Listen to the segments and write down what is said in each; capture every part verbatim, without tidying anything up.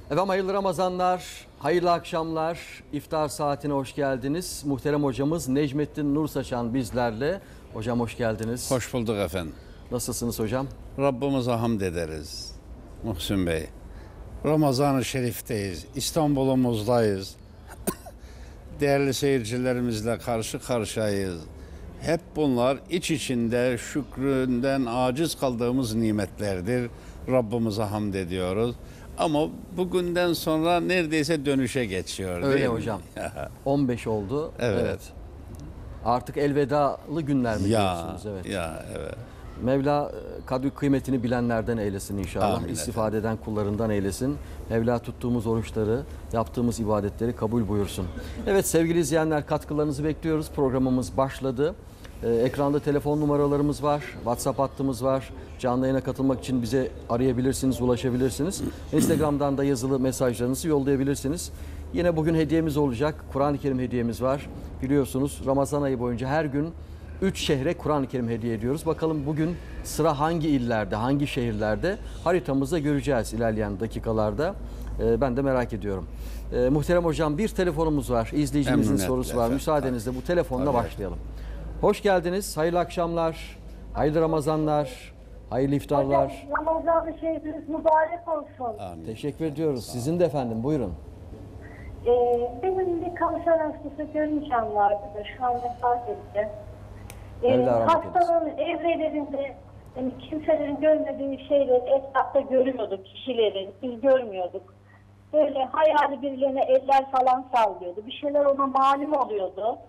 Efendim hayırlı Ramazanlar, hayırlı akşamlar, iftar saatine hoş geldiniz. Muhterem hocamız Necmettin Nursaçan bizlerle. Hocam hoş geldiniz. Hoş bulduk efendim. Nasılsınız hocam? Rabbimize hamd ederiz Muhsin Bey. Ramazan-ı Şerif'teyiz, İstanbul'umuzdayız. Değerli seyircilerimizle karşı karşıyayız. Hep bunlar iç içinde şükründen aciz kaldığımız nimetlerdir. Rabbimize hamd ediyoruz. Ama bugünden sonra neredeyse dönüşe geçiyor. Öyle değil mi? hocam. on beş oldu. Evet. evet. Artık elvedalı günler mi Ya, diyorsunuz? Evet. ya, evet. Mevla kadri kıymetini bilenlerden eylesin inşallah. Amin İstifade eden kullarından eylesin. Mevla tuttuğumuz oruçları, yaptığımız ibadetleri kabul buyursun. Evet sevgili izleyenler, katkılarınızı bekliyoruz. Programımız başladı. Ee, ekranda telefon numaralarımız var. WhatsApp hattımız var. Canlı yayına katılmak için bize arayabilirsiniz, ulaşabilirsiniz. Instagram'dan da yazılı mesajlarınızı yollayabilirsiniz. Yine bugün hediyemiz olacak. Kur'an-ı Kerim hediyemiz var. Biliyorsunuz Ramazan ayı boyunca her gün üç şehre Kur'an-ı Kerim hediye ediyoruz. Bakalım bugün sıra hangi illerde, hangi şehirlerde haritamızda göreceğiz ilerleyen dakikalarda. Ee, ben de merak ediyorum. Ee, muhterem hocam bir telefonumuz var. İzleyicimizin Memnuniyetle sorusu var. efendim. Müsaadenizle bu telefonla Tabii. başlayalım. Hoş geldiniz. Hayırlı akşamlar. Hayırlı Ramazanlar. Hayırlı iftarlar. Hocam, Ramazan-ı Şerifiniz mübarek olsun. Amin. Teşekkür ediyoruz. Sizin de efendim. Buyurun. Ee, benim bir kanser hastası görümcem vardı da şu an vefat etti. Ee, Mevla rahmet eylesin. hastanın evrelerinde yani kimselerin görmediği şeyleri etrafta görüyorduk, kişileri biz görmüyorduk. Böyle hayali birilerine eller falan sallıyordu. Bir şeyler ona malum oluyordu.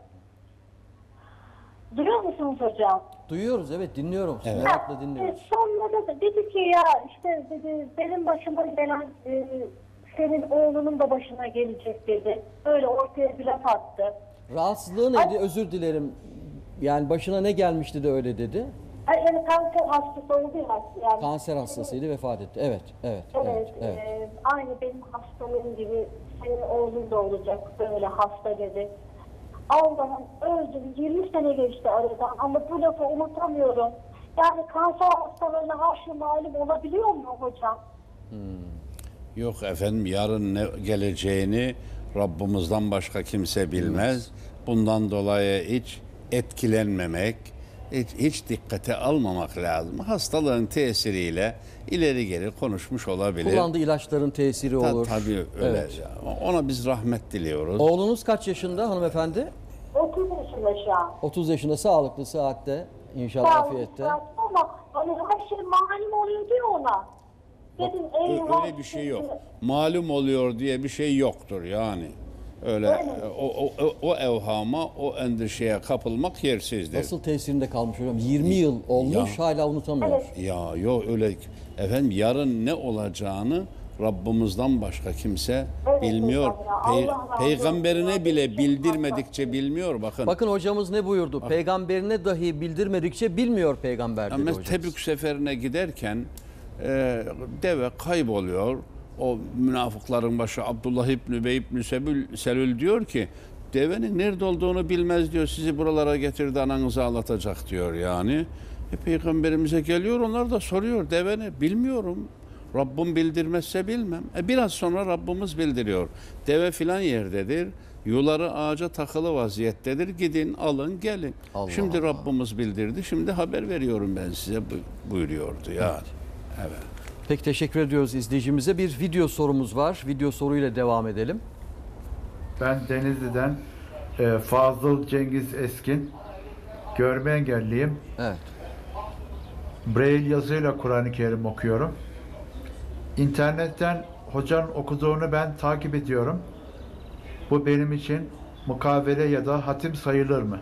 Duyuyor musunuz hocam? Duyuyoruz, evet dinliyorum. Evet. Merakla E, dinliyoruz. Sonra da dedi ki ya işte dedi benim başıma gelen e, senin oğlunun da başına gelecek dedi. Öyle ortaya bir laf attı. Rahatsızlığı neydi? Özür dilerim. Yani başına ne gelmişti de öyle dedi. Yani yani kanser hastası oldu ya. Yani, Kanser hastasıydı, vefat etti. Evet, evet, Evet, evet, evet. e, aynı benim hastalığım gibi senin oğlun da olacak böyle hasta dedi. Allah'ım öldüm yirmi sene geçti aradan ama bu lafı unutamıyorum. Yani kanser hastalarına her şey malum olabiliyor mu hocam? Yok efendim, yarın ne geleceğini Rabbimizden başka kimse bilmez. Bundan dolayı hiç etkilenmemek, hiç, hiç dikkate almamak lazım. Hastalığın tesiriyle ileri geri konuşmuş olabilir. Kullandığı ilaçların tesiri Ta- olur. Tabii öyle. Evet. Ona biz rahmet diliyoruz. Oğlunuz kaç yaşında hanımefendi? otuz yaşında şu an. otuz yaşında, sağlıklı, saatte, inşallah Sağ afiyette. olun, ama hani her şey malum oluyor diyor ona. Dedim Ö- eyvah. Öyle bir şey yok. Malum oluyor diye bir şey yoktur yani. Öyle Öyle. o, o, o, o evhama, o endişeye kapılmak yersizdir. Nasıl tesirinde kalmış hocam? yirmi yıl olmuş, Ya. hala unutamıyor. Evet. Ya yok öyle. Efendim yarın ne olacağını Rabbimizden başka kimse Evet, bilmiyor. hocam ya. Pey- Allah razı peygamberine olsun. bile Çok bildirmedikçe bilmiyor bakın. Bakın hocamız ne buyurdu? Peygamberine dahi bildirmedikçe bilmiyor peygamber dedi Ama hocamız. Tebük seferine giderken e, deve kayboluyor. O münafıkların başı Abdullah İbni Übey İbni Sebül, Selül diyor ki devenin nerede olduğunu bilmez diyor. Sizi buralara getirdi, ananızı ağlatacak diyor yani. E, Peygamberimize geliyor, onlar da soruyor deveni. Bilmiyorum. Rabbim bildirmezse bilmem. E, biraz sonra Rabbimiz bildiriyor. Deve filan yerdedir. Yuları ağaca takılı vaziyettedir. Gidin, alın, gelin. Allah Şimdi Allah. Rabbimiz bildirdi. Şimdi haber veriyorum ben size bu- buyuruyordu yani. Evet. Peki teşekkür ediyoruz izleyicimize. Bir video sorumuz var. Video soruyla devam edelim. Ben Denizli'den e, Fazıl Cengiz Eskin, görme engelliyim. Evet. Braille yazıyla Kur'an-ı Kerim okuyorum. İnternetten hocanın okuduğunu ben takip ediyorum. Bu benim için mukavele ya da hatim sayılır mı?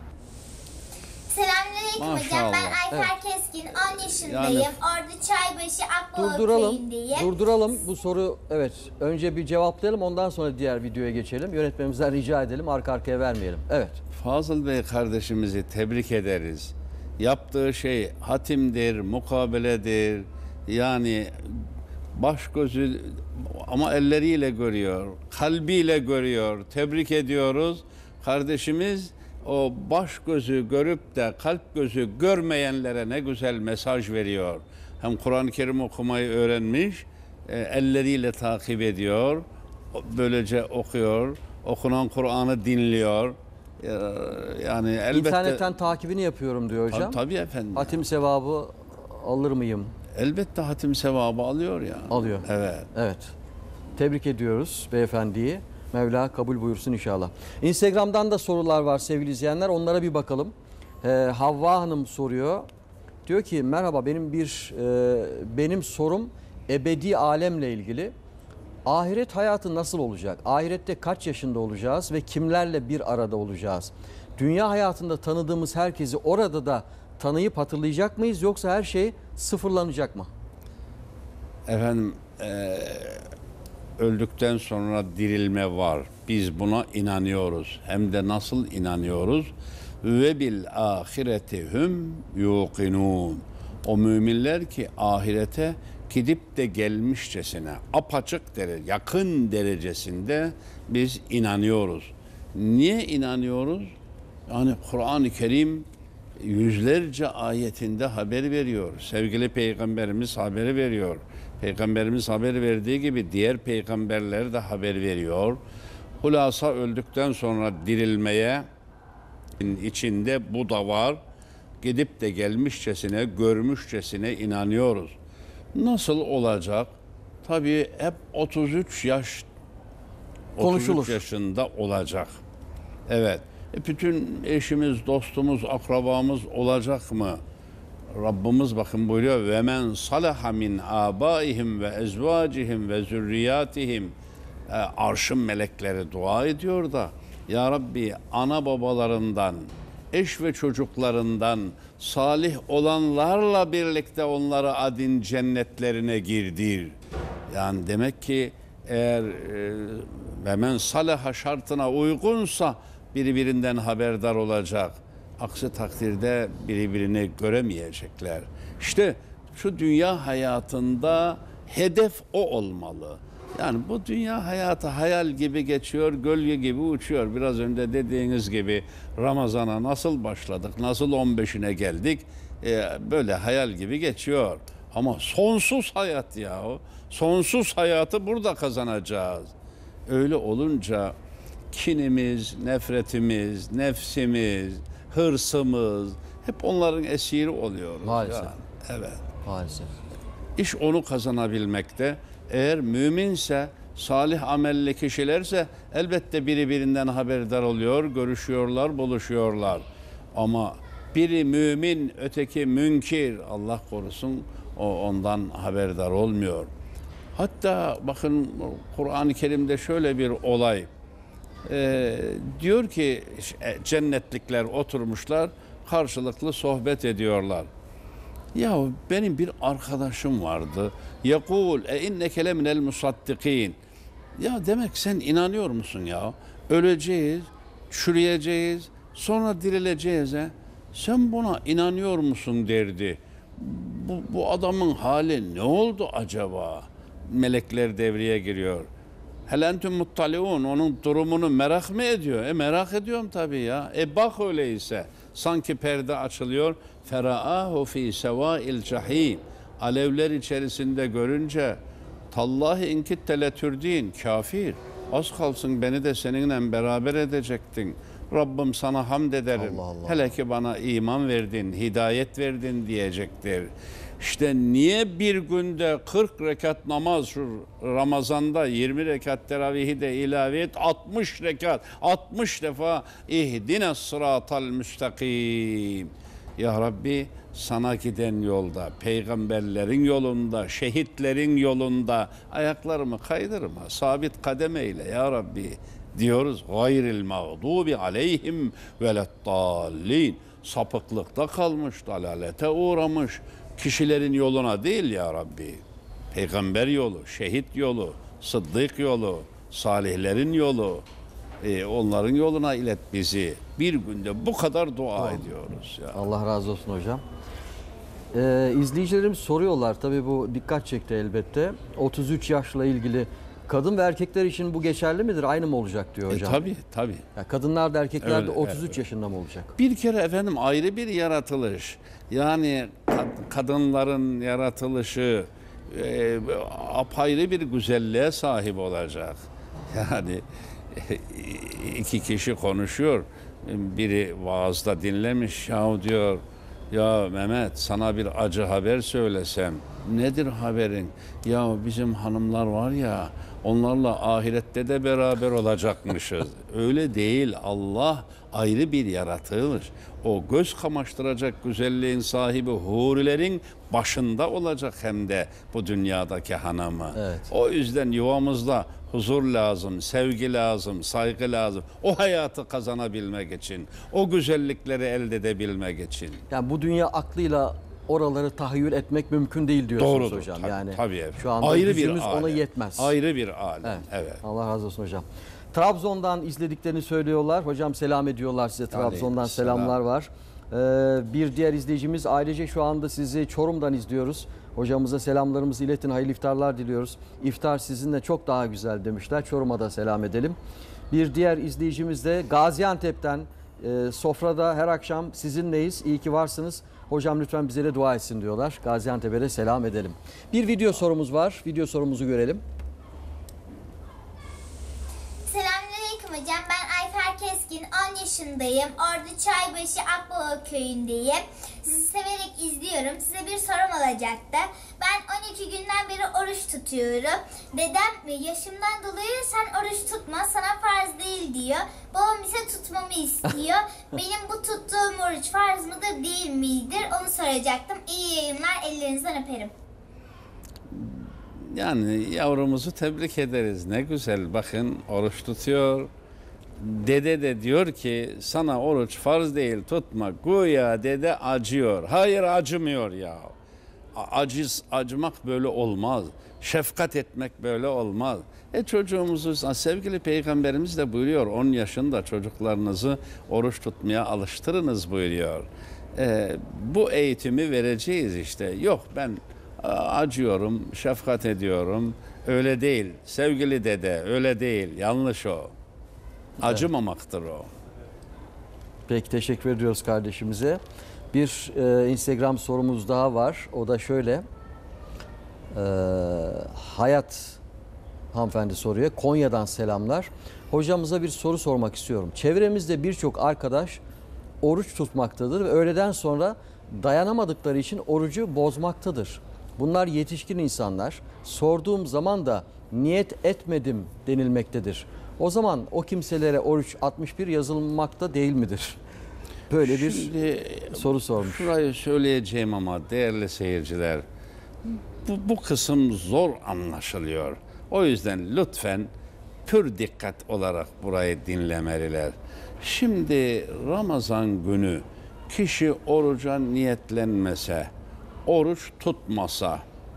Selamünaleyküm hocam. Ben Maşallah. Ayfer Keskin. on yaşındayım. Yani- Ordu Çaybaşı Akbaba Durduralım. köyündeyim. Durduralım. Bu soru evet. Önce bir cevaplayalım, ondan sonra diğer videoya geçelim. Yönetmenimizden rica edelim. Arka arkaya vermeyelim. Evet. Fazıl Bey kardeşimizi tebrik ederiz. Yaptığı şey hatimdir, mukabeledir. Yani baş gözü ama elleriyle görüyor, kalbiyle görüyor. Tebrik ediyoruz. Kardeşimiz o baş gözü görüp de kalp gözü görmeyenlere ne güzel mesaj veriyor. Hem Kur'an-ı Kerim okumayı öğrenmiş, e, elleriyle takip ediyor. Böylece okuyor. Okunan Kur'an'ı dinliyor. E, yani elbette... İnternetten takibini yapıyorum diyor hocam. Tabii, tabii efendim. Hatim sevabı alır mıyım? Elbette hatim sevabı alıyor ya. Alıyor. Evet. Evet. Tebrik ediyoruz beyefendiyi. Mevla kabul buyursun inşallah. Instagram'dan da sorular var sevgili izleyenler. Onlara bir bakalım. Ee, Havva Hanım soruyor. Diyor ki merhaba, benim bir e, benim sorum ebedi alemle ilgili. Ahiret hayatı nasıl olacak? Ahirette kaç yaşında olacağız ve kimlerle bir arada olacağız? Dünya hayatında tanıdığımız herkesi orada da tanıyıp hatırlayacak mıyız, yoksa her şey sıfırlanacak mı? Efendim e, öldükten sonra dirilme var. Biz buna inanıyoruz. Hem de nasıl inanıyoruz? Ve bil ahireti hum yuqinun. O müminler ki ahirete gidip de gelmişçesine, apaçık derece, yakın derecesinde biz inanıyoruz. Niye inanıyoruz? Yani Kur'an-ı Kerim yüzlerce ayetinde haber veriyor. Sevgili Peygamberimiz haber veriyor. Peygamberimiz haber verdiği gibi diğer peygamberler de haber veriyor. Hulasa öldükten sonra dirilmeye içinde bu da var. Gidip de gelmişçesine, görmüşçesine inanıyoruz. Nasıl olacak? Tabii hep otuz üç yaş Konuşulur. otuz üç yaşında olacak. Evet. E bütün eşimiz, dostumuz, akrabamız olacak mı? Rabbimiz bakın buyuruyor ve men salaha min abaihim ve ezvacihim ve zürriyatihim. E, arşın melekleri dua ediyor da ya Rabbi ana babalarından, eş ve çocuklarından salih olanlarla birlikte onları adin cennetlerine girdir. Yani demek ki eğer e, ve men salaha şartına uygunsa birbirinden haberdar olacak. Aksi takdirde birbirini göremeyecekler. İşte şu dünya hayatında hedef o olmalı. Yani bu dünya hayatı hayal gibi geçiyor, gölge gibi uçuyor. Biraz önce dediğiniz gibi Ramazan'a nasıl başladık, nasıl on beşine geldik, ee, böyle hayal gibi geçiyor. Ama sonsuz hayat yahu, sonsuz hayatı burada kazanacağız. Öyle olunca kinimiz, nefretimiz, nefsimiz, hırsımız hep onların esiri oluyoruz. Maalesef. Yani. Evet. Maalesef. İş onu kazanabilmekte. Eğer müminse, salih amelli kişilerse elbette biri birinden haberdar oluyor, görüşüyorlar, buluşuyorlar. Ama biri mümin, öteki münkir, Allah korusun, o ondan haberdar olmuyor. Hatta bakın Kur'an-ı Kerim'de şöyle bir olay. Ee, diyor ki cennetlikler oturmuşlar, karşılıklı sohbet ediyorlar. Ya benim bir arkadaşım vardı. Yekul e inneke leminel musaddikin. Ya demek sen inanıyor musun ya? Öleceğiz, çürüyeceğiz, sonra dirileceğiz. He? Sen buna inanıyor musun derdi. Bu, bu adamın hali ne oldu acaba? Melekler devreye giriyor. Hel entüm muttaliun, onun durumunu merak mı ediyor? E merak ediyorum tabii ya. E bak öyleyse. Sanki perde açılıyor. Feraahu fi sevail cahim. Alevler içerisinde görünce tallahi inkitte letürdin, kafir. Az kalsın beni de seninle beraber edecektin. Rabbim sana hamd ederim. Allah Allah. Hele ki bana iman verdin, hidayet verdin diyecektir. İşte niye bir günde kırk rekat namaz, şu Ramazan'da yirmi rekat teravihi de ilave et, altmış rekat, altmış defa ihdine sıratal müstakim. Ya Rabbi sana giden yolda, peygamberlerin yolunda, şehitlerin yolunda ayaklarımı kaydırma, sabit kadem eyle ya Rabbi diyoruz. Gayril mağdubi aleyhim velettallin. Sapıklıkta kalmış, dalalete uğramış kişilerin yoluna değil ya Rabbi. Peygamber yolu, şehit yolu, sıddık yolu, salihlerin yolu, e, onların yoluna ilet bizi. Bir günde bu kadar dua tamam. ediyoruz. Ya. Allah razı olsun hocam. Ee, izleyicilerimiz soruyorlar, tabii bu dikkat çekti elbette. otuz üç yaşla ilgili kadın ve erkekler için bu geçerli midir? Aynı mı olacak diyor hocam. E, tabii tabii. Ya kadınlar da erkekler de Öyle, otuz üç evet. yaşında mı olacak? Bir kere efendim ayrı bir yaratılış. Yani kad- kadınların yaratılışı e, apayrı bir güzelliğe sahip olacak. Yani iki kişi konuşuyor. Biri vaazda dinlemiş, ya diyor, ya Mehmet sana bir acı haber söylesem. Nedir haberin? Ya bizim hanımlar var ya, onlarla ahirette de beraber olacakmışız. Öyle değil, Allah ayrı bir yaratılır. O göz kamaştıracak güzelliğin sahibi hurilerin başında olacak, hem de bu dünyadaki hanımı. Evet. O yüzden yuvamızda huzur lazım, sevgi lazım, saygı lazım. O hayatı kazanabilmek için, o güzellikleri elde edebilmek için. Yani bu dünya aklıyla oraları tahayyül etmek mümkün değil diyorsunuz Doğrudur. hocam. Tabii, Yani tabii efendim. şu anda Ayrı bir gücümüz alem. ona yetmez. Ayrı bir alem. Evet. Evet. Allah razı olsun hocam. Trabzon'dan izlediklerini söylüyorlar. Hocam selam ediyorlar size. Trabzon'dan Aleykümselam. selamlar var. Ee, bir diğer izleyicimiz, ailece şu anda sizi Çorum'dan izliyoruz. Hocamıza selamlarımızı iletin. Hayırlı iftarlar diliyoruz. İftar sizinle çok daha güzel demişler. Çorum'a da selam edelim. Bir diğer izleyicimiz de Gaziantep'ten, e, sofrada her akşam sizinleyiz. İyi ki varsınız. Hocam lütfen bize de dua etsin diyorlar. Gaziantep'e de selam edelim. Bir video sorumuz var. Video sorumuzu görelim. Selamünaleyküm hocam. Ben Ayfer Keskin, on yaşındayım. Ordu Çaybaşı Akbaba köyündeyim. Sizi severek izliyorum. Size bir sorum olacaktı. Ben on iki günden beri oruç tutuyorum. Dedem yaşımdan dolayı sen oruç tutma, sana farz değil diyor. Babam ise tutmamı istiyor. Benim bu tuttuğum oruç farz mıdır değil midir onu soracaktım. İyi yayınlar, ellerinizden öperim. Yani yavrumuzu tebrik ederiz. Ne güzel, bakın oruç tutuyor. Dede de diyor ki sana oruç farz değil, tutma. Güya dede acıyor. Hayır, acımıyor ya. Aciz, acımak böyle olmaz. Şefkat etmek böyle olmaz. E çocuğumuzu, sevgili Peygamberimiz de buyuruyor, on yaşında çocuklarınızı oruç tutmaya alıştırınız buyuruyor. E, bu eğitimi vereceğiz işte. Yok ben acıyorum, şefkat ediyorum. Öyle değil. Sevgili dede, öyle değil. Yanlış o. Acımamaktır o. Peki, teşekkür ediyoruz kardeşimize. Bir e, Instagram sorumuz daha var. O da şöyle. E, Hayat hanımefendi soruyor. Konya'dan selamlar. Hocamıza bir soru sormak istiyorum. Çevremizde birçok arkadaş oruç tutmaktadır ve öğleden sonra dayanamadıkları için orucu bozmaktadır. Bunlar yetişkin insanlar. Sorduğum zaman da niyet etmedim denilmektedir. O zaman o kimselere oruç altmış bir yazılmakta değil midir? Böyle bir Şimdi, soru sormuş. Şurayı söyleyeceğim ama değerli seyirciler, bu, bu kısım zor anlaşılıyor. O yüzden lütfen pür dikkat olarak burayı dinlemeliler. Şimdi Ramazan günü kişi oruca niyetlenmese, oruç tutmasa,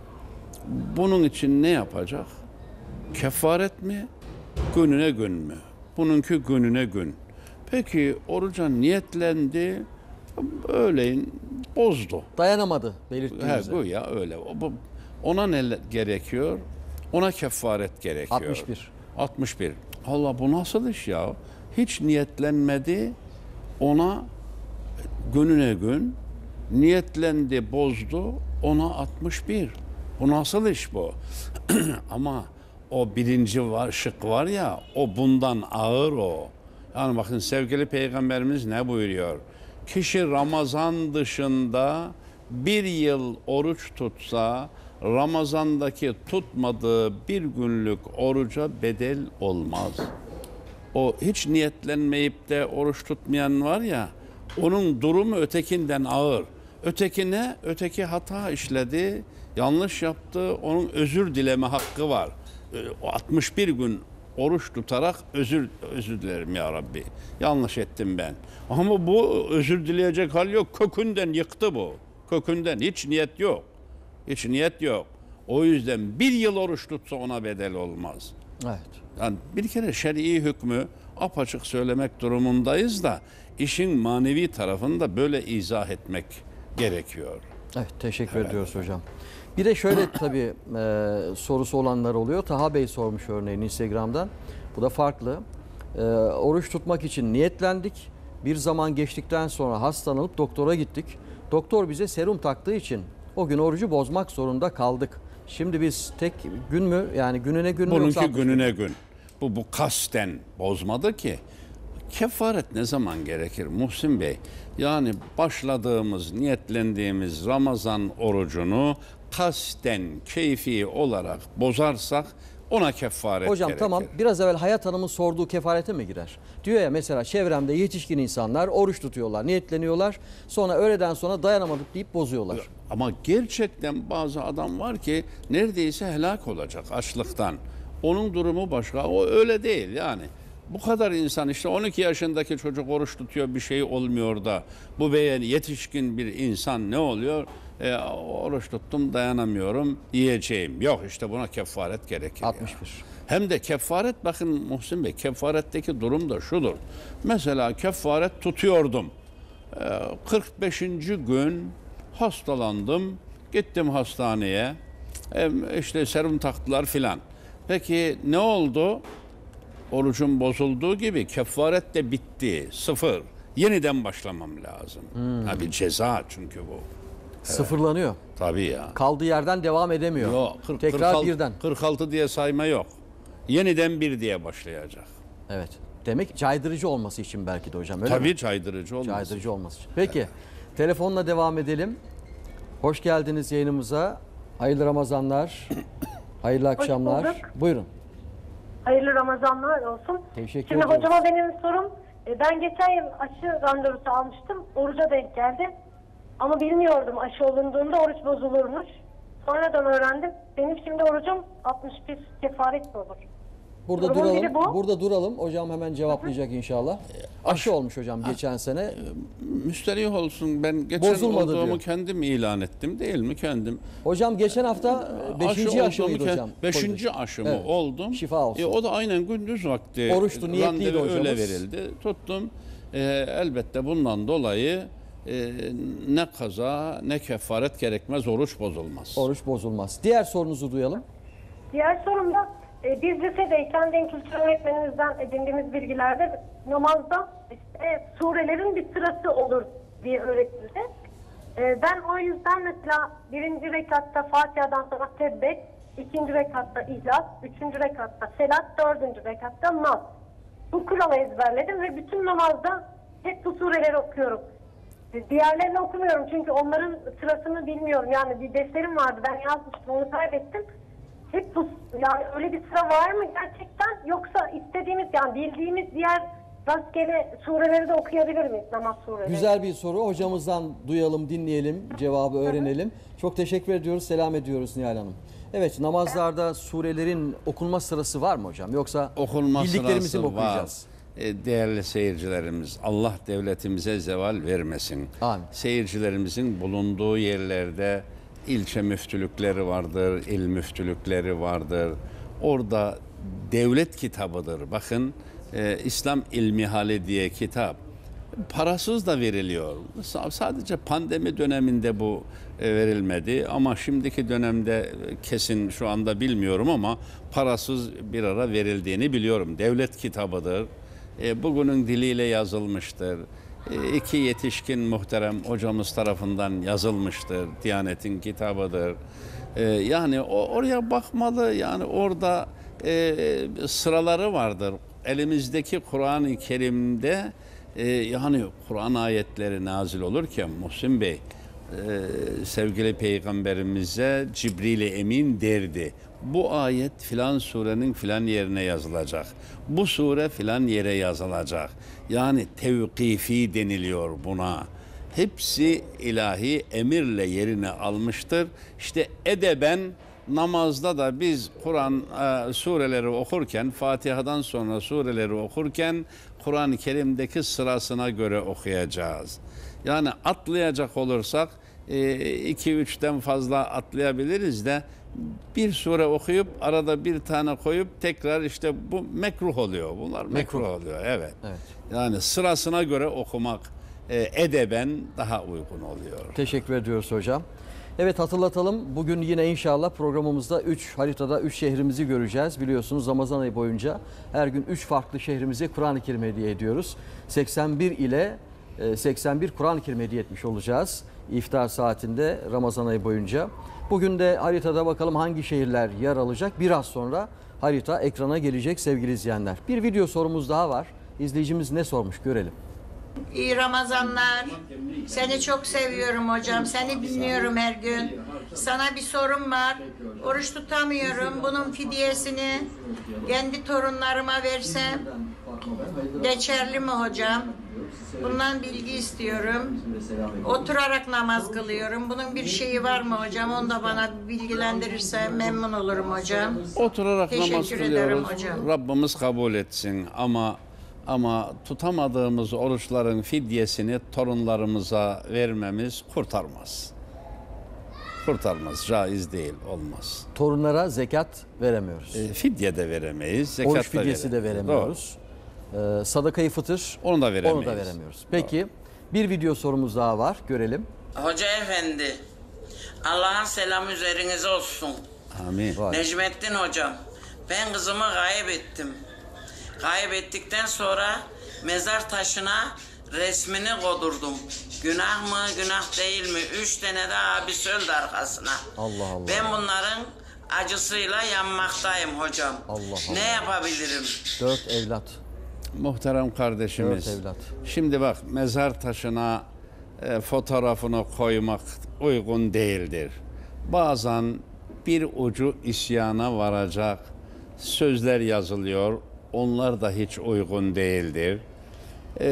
bunun için ne yapacak? Kefaret mi? Gününe gün mü? Bununki gününe gün. Peki oruca niyetlendi, öğleyin bozdu. Dayanamadı belirttiğinizde. He, bu ya öyle. O, bu, ona ne gerekiyor? Ona kefaret gerekiyor. altmış bir. altmış bir. Allah, bu nasıl iş ya? Hiç niyetlenmedi, ona gününe gün, niyetlendi, bozdu, ona altmış bir. Bu nasıl iş bu? Ama o birinci var, şık var ya, o bundan ağır o. Yani bakın sevgili Peygamberimiz ne buyuruyor? Kişi Ramazan dışında bir yıl oruç tutsa, Ramazan'daki tutmadığı bir günlük oruca bedel olmaz. O hiç niyetlenmeyip de oruç tutmayan var ya, onun durumu ötekinden ağır. Ötekine, öteki hata işledi, yanlış yaptı, onun özür dileme hakkı var. altmış bir gün oruç tutarak özür özür dilerim ya Rabbi. Yanlış ettim ben. Ama bu özür dileyecek hal yok. Kökünden yıktı bu. Kökünden hiç niyet yok. Hiç niyet yok. O yüzden bir yıl oruç tutsa ona bedel olmaz. Evet. Yani bir kere şer'i hükmü apaçık söylemek durumundayız da işin manevi tarafını da böyle izah etmek gerekiyor. Evet, teşekkür evet. ediyoruz hocam. Bir de şöyle tabii e, sorusu olanlar oluyor. Taha Bey sormuş örneğin Instagram'dan. Bu da farklı. E, oruç tutmak için niyetlendik. Bir zaman geçtikten sonra hastalanıp doktora gittik. Doktor bize serum taktığı için o gün orucu bozmak zorunda kaldık. Şimdi biz tek gün mü yani gününe gün mü yoksa Bununki altmış gün? gününe gün. Bu bu kasten bozmadı ki. Kefaret ne zaman gerekir Muhsin Bey? Yani başladığımız, niyetlendiğimiz Ramazan orucunu kasten, keyfi olarak bozarsak ona kefaret Hocam gerekir. tamam, biraz evvel Hayat Hanım'ın sorduğu kefarete mi girer? Diyor ya mesela çevremde yetişkin insanlar oruç tutuyorlar, niyetleniyorlar. Sonra öğleden sonra dayanamadık deyip bozuyorlar. Ama gerçekten bazı adam var ki neredeyse helak olacak açlıktan. Onun durumu başka. O öyle değil yani. Bu kadar insan işte on iki yaşındaki çocuk oruç tutuyor, bir şey olmuyor da bu beğen yetişkin bir insan ne oluyor? E, oruç tuttum, dayanamıyorum, yiyeceğim. Yok, işte buna kefaret gerekir. altmış bir. Ya. Hem de kefaret, bakın Muhsin Bey, kefaretteki durum da şudur. Mesela kefaret tutuyordum. E, kırk beşinci gün hastalandım. Gittim hastaneye. E, işte serum taktılar filan. Peki ne oldu? Orucun bozulduğu gibi kefaret de bitti. Sıfır. Yeniden başlamam lazım. Hmm. Ha, bir ceza çünkü bu. Sıfırlanıyor. Tabii ya. Kaldığı yerden devam edemiyor. Yok, kırk- Tekrar kırk altı birden. kırk altı diye sayma yok. Yeniden bir diye başlayacak. Evet. Demek caydırıcı olması için belki de hocam, öyle Tabii mi? caydırıcı olmaz. Caydırıcı olması için. Peki, telefonla devam edelim. Hoş geldiniz yayınımıza. Hayırlı Ramazanlar. Hayırlı akşamlar. bulduk. Buyurun. Hayırlı Ramazanlar olsun. Teşekkür Şimdi ediyoruz. hocama benim sorum, e, ben geçen yıl aşı randevusu almıştım. Oruca denk geldi. Ama bilmiyordum aşı olunduğunda oruç bozulurmuş. Sonradan öğrendim. Benim şimdi orucum altmış bir kefaret olur. Burada Durumun duralım. biri bu. Burada duralım. Hocam hemen cevaplayacak inşallah. Aşı olmuş hocam geçen sene. Müsterih olsun, ben geçen Bozulmadı olduğumu diyor. kendim ilan ettim değil mi, kendim? Hocam geçen hafta beşinci aşı, olduğumu mıydı kend- hocam? Beşinci aşımı Evet. oldum. Şifa olsun. E, o da aynen gündüz vakti. Oruçtu, niyetliydi randevu öyle hocamız. verildi. Tuttum. E, elbette bundan dolayı e, ne kaza ne kefaret gerekmez, oruç bozulmaz. Oruç bozulmaz. Diğer sorunuzu duyalım. Diğer sorum da e, biz lisedeyken din kültürü öğretmenimizden edindiğimiz bilgilerde namazda işte surelerin bir sırası olur diye öğretildi. E, ben o yüzden mesela birinci rekatta Fatiha'dan sonra Tebbet, ikinci rekatta İhlas, üçüncü rekatta Selat, dördüncü rekatta Nas. Bu kuralı ezberledim ve bütün namazda hep bu sureleri okuyorum. Diğerlerini okumuyorum çünkü onların sırasını bilmiyorum. Yani bir defterim vardı, ben yazmıştım, onu kaybettim. Hep bu, yani öyle bir sıra var mı gerçekten, yoksa istediğimiz yani bildiğimiz diğer rastgele sureleri de okuyabilir miyiz, namaz sureleri? Güzel bir soru. Hocamızdan duyalım, dinleyelim, cevabı öğrenelim. Çok teşekkür ediyoruz, selam ediyoruz Nihal Hanım. Evet, namazlarda surelerin okunma sırası var mı hocam? Yoksa Okunma bildiklerimizi mi sırası var. okuyacağız? E, Değerli seyircilerimiz, Allah devletimize zeval vermesin. Amin. Seyircilerimizin bulunduğu yerlerde ilçe müftülükleri vardır, il müftülükleri vardır. Orada devlet kitabıdır. Bakın e, İslam İlmihali diye kitap. Parasız da veriliyor. Sa- Sadece pandemi döneminde bu e, verilmedi ama şimdiki dönemde e, kesin şu anda bilmiyorum ama parasız bir ara verildiğini biliyorum. Devlet kitabıdır. E, bugünün diliyle yazılmıştır. E, iki yetişkin muhterem hocamız tarafından yazılmıştır. Diyanet'in kitabıdır. E, yani o, oraya bakmalı. Yani orada e, sıraları vardır. Elimizdeki Kur'an-ı Kerim'de e, yani Kur'an ayetleri nazil olurken Muhsin Bey, e, sevgili Peygamberimize Cibril-i Emin derdi. Bu ayet filan surenin filan yerine yazılacak. Bu sure filan yere yazılacak. Yani tevkifi deniliyor buna. Hepsi ilahi emirle yerine almıştır. İşte edeben namazda da biz Kur'an e, sureleri okurken, Fatiha'dan sonra sureleri okurken Kur'an-ı Kerim'deki sırasına göre okuyacağız. Yani atlayacak olursak iki üçten fazla atlayabiliriz de bir sure okuyup arada bir tane koyup tekrar işte bu mekruh oluyor. Bunlar mekruh, Mekruh. oluyor. Evet. Evet. Yani sırasına göre okumak e, edeben daha uygun oluyor. Teşekkür ediyoruz hocam. Evet, hatırlatalım. Bugün yine inşallah programımızda üç haritada üç şehrimizi göreceğiz. Biliyorsunuz Ramazan ayı boyunca her gün üç farklı şehrimize Kur'an-ı Kerim hediye ediyoruz. seksen bir ile seksen bir Kur'an-ı Kerim hediye etmiş olacağız. iftar saatinde Ramazan ayı boyunca. Bugün de haritada bakalım hangi şehirler yer alacak. Biraz sonra harita ekrana gelecek sevgili izleyenler. Bir video sorumuz daha var. İzleyicimiz ne sormuş görelim. İyi Ramazanlar. Seni çok seviyorum hocam. Seni dinliyorum her gün. Sana bir sorum var. Oruç tutamıyorum. Bunun fidyesini kendi torunlarıma versem geçerli mi hocam? Bundan bilgi istiyorum. Oturarak namaz kılıyorum. Bunun bir şeyi var mı hocam? Onu da bana bilgilendirirse memnun olurum hocam. Oturarak Teşekkür namaz ederim kılıyoruz. hocam. Rabbimiz kabul etsin ama ama tutamadığımız oruçların fidyesini torunlarımıza vermemiz kurtarmaz. Kurtarmaz, caiz değil, olmaz. Torunlara zekat veremiyoruz. E, fidye de veremeyiz, zekat Oruç da fidyesi de veremeyiz. veremiyoruz. Ee, sadakayı fıtır Onu da veremeyiz. onu da veremiyoruz. Peki bir video sorumuz daha var. Görelim. Hoca efendi, Allah'ın selamı üzerinize olsun. Amin. Vay. Necmettin hocam, ben kızımı kaybettim. Kaybettikten sonra mezar taşına resmini kodurdum. Günah mı, günah değil mi? Üç tane de abisi öldü arkasına. Allah Allah. Ben bunların acısıyla yanmaktayım hocam. Allah Allah. Ne yapabilirim? Dört evlat. Muhterem kardeşimiz. Dört evlat. Şimdi bak, mezar taşına e, fotoğrafını koymak uygun değildir. Bazen bir ucu isyana varacak sözler yazılıyor. Onlar da hiç uygun değildir. E,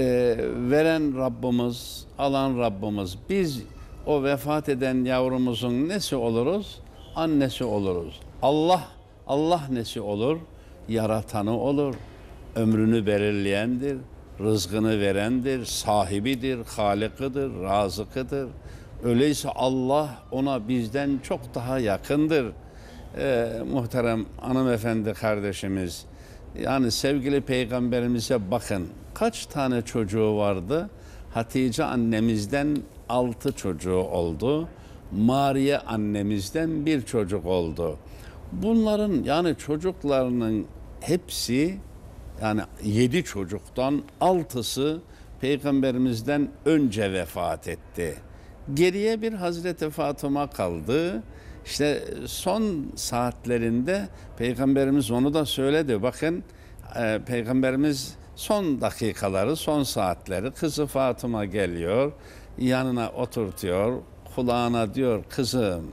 veren Rabbimiz, alan Rabbimiz. Biz o vefat eden yavrumuzun nesi oluruz? Annesi oluruz. Allah, Allah nesi olur? Yaratanı olur. Ömrünü belirleyendir, rızkını verendir, sahibidir, halikıdır, razıkıdır. Öyleyse Allah ona bizden çok daha yakındır. Ee, muhterem hanımefendi kardeşimiz, yani sevgili peygamberimize bakın, kaç tane çocuğu vardı? Hatice annemizden altı çocuğu oldu. Mariye annemizden bir çocuk oldu. Bunların yani çocuklarının hepsi, yani yedi çocuktan altısı peygamberimizden önce vefat etti. Geriye bir Hazreti Fatıma kaldı. İşte son saatlerinde peygamberimiz onu da söyledi. Bakın e, peygamberimiz son dakikaları, son saatleri, kızı Fatıma geliyor, yanına oturtuyor, kulağına diyor, kızım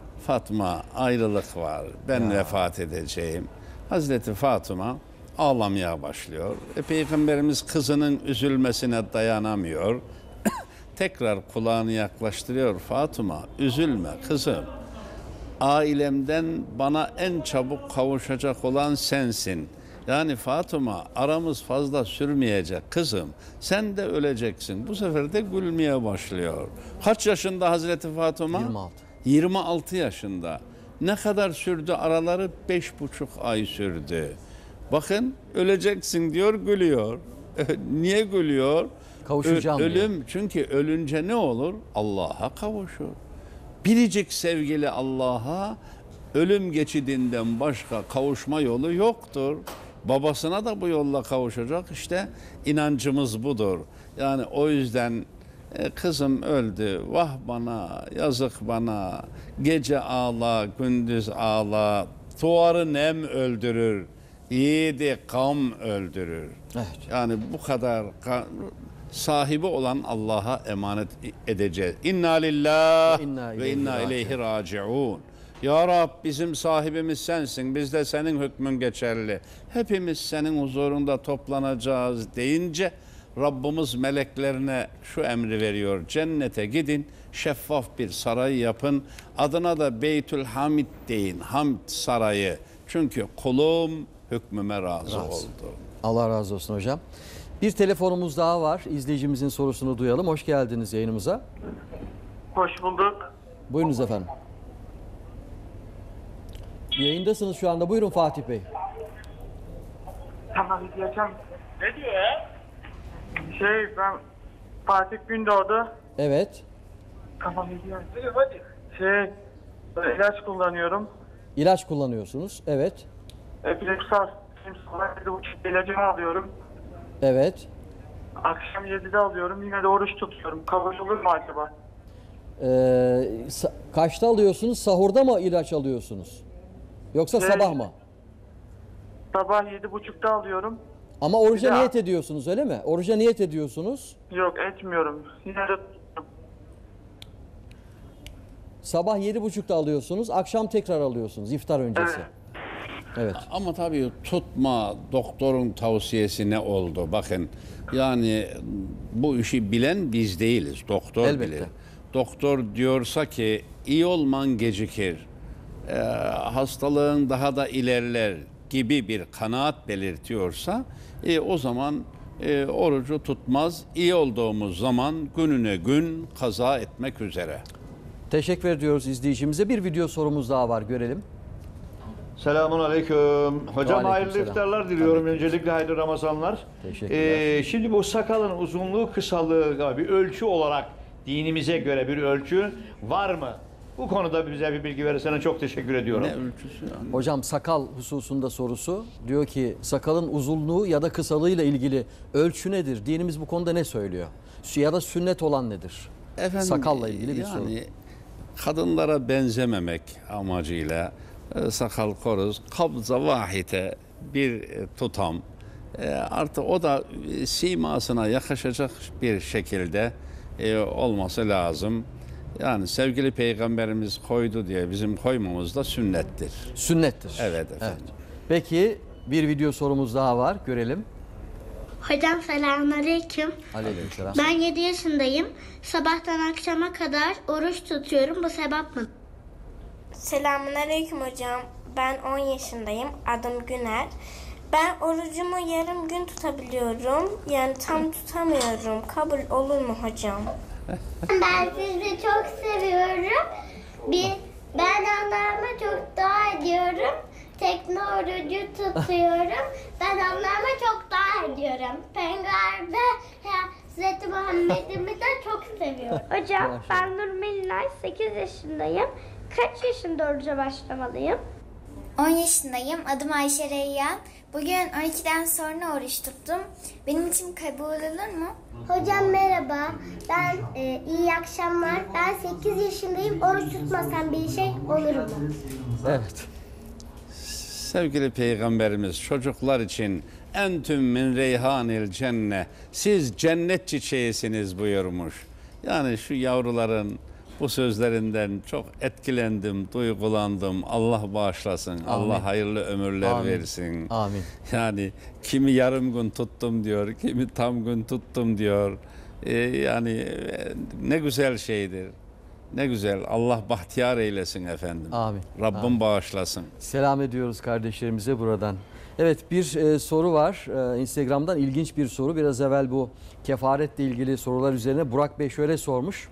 Fatma, ayrılık var, ben Ya. vefat edeceğim. Hazreti Fatıma ağlamaya başlıyor. E, Peygamberimiz kızının üzülmesine dayanamıyor. Tekrar kulağını yaklaştırıyor. Fatıma, üzülme kızım. Ailemden bana en çabuk kavuşacak olan sensin. Yani Fatıma, aramız fazla sürmeyecek kızım. Sen de öleceksin. Bu sefer de gülmeye başlıyor. Kaç yaşında Hazreti Fatıma? yirmi altı. yirmi altı yaşında. Ne kadar sürdü araları? Beş buçuk ay sürdü. Bakın, öleceksin diyor, gülüyor. Niye gülüyor? Kavuşacağım Ö- diyor. Ölüm, çünkü ölünce ne olur? Allah'a kavuşur. Biricik sevgili Allah'a ölüm geçidinden başka kavuşma yolu yoktur. Babasına da bu yolla kavuşacak. İşte inancımız budur. Yani o yüzden e, kızım öldü, vah bana, yazık bana, gece ağla, gündüz ağla, tuvarı nem öldürür, yiğidi kam öldürür. Evet. Yani bu kadar ka- sahibi olan Allah'a emanet edeceğiz. İnna lillah Ve inna ve ileyhi inna raciun. ileyhi raciun. Ya Rab, bizim sahibimiz sensin. Bizde senin hükmün geçerli. Hepimiz senin huzurunda toplanacağız deyince Rabbimiz meleklerine şu emri veriyor. Cennete gidin, şeffaf bir saray yapın. Adına da Beytül Hamid deyin. Hamd sarayı. Çünkü kulum hükmüme razı, Razı. oldu. Allah razı olsun hocam. Bir telefonumuz daha var. İzleyicimizin sorusunu duyalım. Hoş geldiniz yayınımıza. Hoş bulduk. Buyurunuz efendim. Yayındasınız şu anda. Buyurun Fatih Bey. Tamam, diyeceğim. Ne diyor ya? Şey, ben Fatih Gündoğdu. Evet. Tamam, diyeceğim. Ne diyor, hadi. Şey, ben ilaç kullanıyorum. İlaç kullanıyorsunuz. Evet. Epilepsar. Şimdi sabah yedi buçukta ilacımı alıyorum. Evet. Akşam yedide alıyorum. Yine de oruç tutuyorum. Kabul olur mu acaba? Ee, sa- kaçta alıyorsunuz? Sahurda mı ilaç alıyorsunuz? Yoksa Şey- sabah mı? Sabah yedi buçukta alıyorum. Ama oruca Bir de- niyet ediyorsunuz öyle mi? Oruca niyet ediyorsunuz. Yok etmiyorum. Yine de Sabah yedi buçukta alıyorsunuz. Akşam tekrar alıyorsunuz iftar öncesi. Evet. Evet. Ama tabii tutma, doktorun tavsiyesi ne oldu? Bakın yani bu işi bilen biz değiliz. Doktor Elbette. bilir. Doktor diyorsa ki iyi olman gecikir, e, hastalığın daha da ilerler gibi bir kanaat belirtiyorsa e, o zaman e, orucu tutmaz. İyi olduğumuz zaman gününe gün kaza etmek üzere. Teşekkür ediyoruz izleyicimize. Bir video sorumuz daha var, görelim. Selamun aleyküm. Hocam Aleyküm hayırlı selam. iftarlar diliyorum. Öncelikle hayırlı Ramazanlar. Teşekkürler. Ee, şimdi bu sakalın uzunluğu, kısalığı bir ölçü olarak dinimize göre bir ölçü var mı? Bu konuda bize bir bilgi verirsen çok teşekkür ediyorum. Ne ölçüsü yani? Hocam sakal hususunda sorusu. Diyor ki sakalın uzunluğu ya da kısalığıyla ilgili ölçü nedir? Dinimiz bu konuda ne söylüyor? Ya da sünnet olan nedir? Efendim, Sakalla ilgili bir soru. yani kadınlara benzememek amacıyla e, sakal koruz, kabza vahite bir e, tutam. E, artık o da e, simasına yakışacak bir şekilde e, olması lazım. Yani sevgili Peygamberimiz koydu diye bizim koymamız da sünnettir. Sünnettir. Evet efendim. Peki bir video sorumuz daha var. Görelim. Hocam selamünaleyküm. Aleykümselam. Ben yedi yaşındayım. Sabahtan akşama kadar oruç tutuyorum. Bu sebep mi? Selamünaleyküm hocam. Ben on yaşındayım. Adım Güner. Ben orucumu yarım gün tutabiliyorum. Yani tam tutamıyorum. Kabul olur mu hocam? Ben sizi çok seviyorum. Bir, ben Allah'ıma çok dua ediyorum. Tekne orucu tutuyorum. Ben Allah'ıma çok dua ediyorum. Peygamber Hazreti Muhammed'imi de çok seviyorum. Hocam ben Nur Melinay, sekiz yaşındayım. Kaç yaşında oruca başlamalıyım? on yaşındayım. Adım Ayşe Reyyan. Bugün on ikiden sonra oruç tuttum. Benim için kabul olur mu? Hocam merhaba. Ben e, iyi akşamlar. Ben sekiz yaşındayım. Oruç tutmasam bir şey olur mu? Evet. Sevgili Peygamberimiz çocuklar için entüm min reyhanil cenne, siz cennet çiçeğisiniz buyurmuş. Yani şu yavruların bu sözlerinden çok etkilendim, duygulandım. Allah bağışlasın. Amin. Allah hayırlı ömürler Amin. versin. Amin. Yani kimi yarım gün tuttum diyor, kimi tam gün tuttum diyor. Ee, yani e, ne güzel şeydir. Ne güzel. Allah bahtiyar eylesin efendim. Amin. Rabbim Amin. bağışlasın. Selam ediyoruz kardeşlerimize buradan. Evet, bir e, soru var. E, Instagram'dan ilginç bir soru. Biraz evvel bu kefaretle ilgili sorular üzerine Burak Bey şöyle sormuş.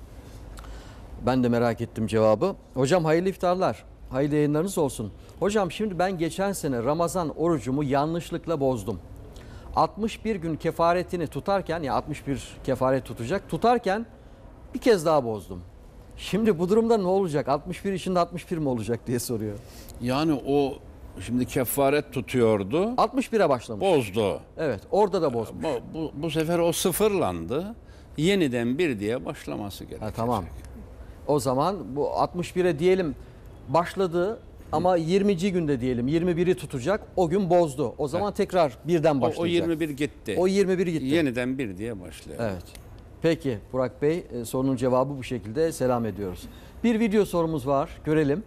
Ben de merak ettim cevabı. Hocam hayırlı iftarlar. Hayırlı yayınlarınız olsun. Hocam şimdi ben geçen sene Ramazan orucumu yanlışlıkla bozdum. altmış bir gün kefaretini tutarken, ya altmış bir kefaret tutacak, tutarken bir kez daha bozdum. Şimdi bu durumda ne olacak? altmış bir içinde altmış bir mi olacak diye soruyor. Yani o şimdi kefaret tutuyordu. altmış bire başlamış. Bozdu. Evet, orada da bozmuş. Bu, bu, bu sefer o sıfırlandı. Yeniden bir diye başlaması gerekiyor. Ha, tamam. O zaman bu altmış bire diyelim başladı ama yirminci günde diyelim yirmi biri tutacak. O gün bozdu. O zaman tekrar birden O, başlayacak. o yirmi bir gitti. O yirmi bir gitti. Yeniden bir diye başlıyor. Evet. Peki Burak Bey, e, sorunun cevabı bu şekilde, selam ediyoruz. Bir video sorumuz var. Görelim.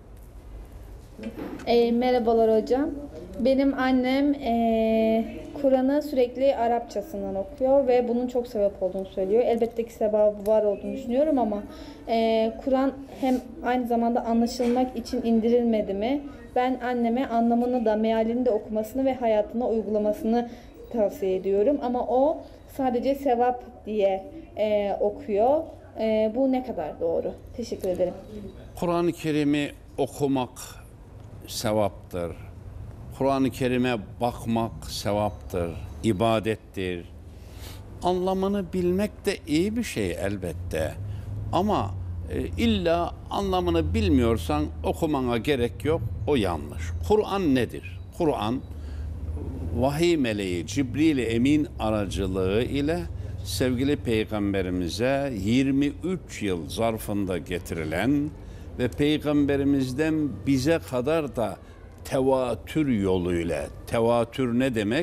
E, merhabalar hocam. Benim annem e, Kur'an'ı sürekli Arapçasından okuyor ve bunun çok sevap olduğunu söylüyor. Elbette ki sevabı var olduğunu düşünüyorum ama e, Kur'an hem aynı zamanda anlaşılmak için indirilmedi mi? Ben anneme anlamını da mealini de okumasını ve hayatına uygulamasını tavsiye ediyorum. Ama o sadece sevap diye e, okuyor. E, bu ne kadar doğru? Teşekkür ederim. Kur'an-ı Kerim'i okumak sevaptır. Kur'an-ı Kerim'e bakmak sevaptır, ibadettir. Anlamını bilmek de iyi bir şey elbette. Ama e, illa anlamını bilmiyorsan okumana gerek yok, o yanlış. Kur'an nedir? Kur'an, vahiy meleği Cibril-i Emin aracılığı ile sevgili Peygamberimize yirmi üç yıl zarfında getirilen ve Peygamberimizden bize kadar da tevatür yoluyla, tevatür ne demek?